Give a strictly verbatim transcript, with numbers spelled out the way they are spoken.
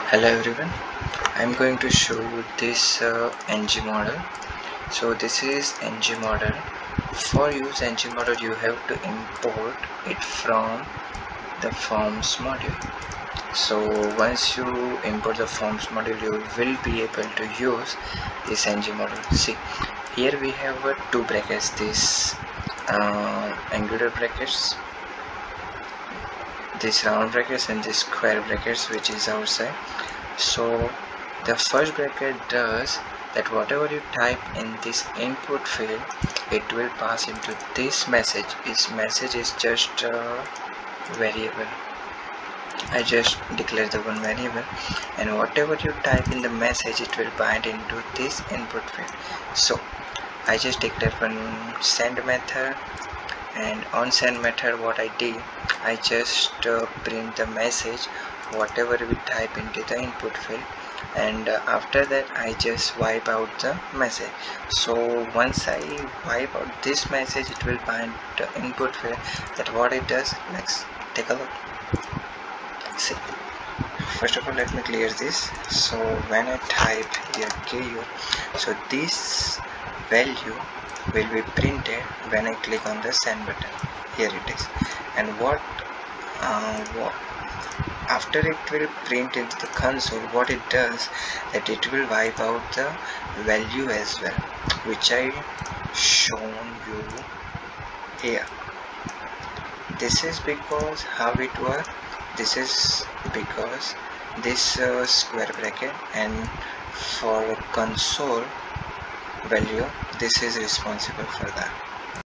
Hello everyone, I'm going to show you this uh, ngModel. So this is ngModel. For use ngModel you have to import it from the forms module. So once you import the forms module you will be able to use this ngModel. See, here we have uh, two brackets, this uh, angular brackets, this round brackets and this square brackets which is outside. So the first bracket does that whatever you type in this input field, it will pass into this message. This message is just a variable. I just declare the one variable, and whatever you type in the message, it will bind into this input field. So I just declare one send method, and on send method what I did, I just uh, print the message whatever we type into the input field, and uh, after that I just wipe out the message. So once I wipe out this message, it will bind the input field. That what it does, let's take a look. See, first of all let me clear this. So when I type here ku, so this value will be printed when I click on the send button. Here it is. And what, uh, what after it will print into the console, what it does, that it will wipe out the value as well, which I shown you here. This is because how it works. This is because this uh, square bracket, and for console value this is responsible for that.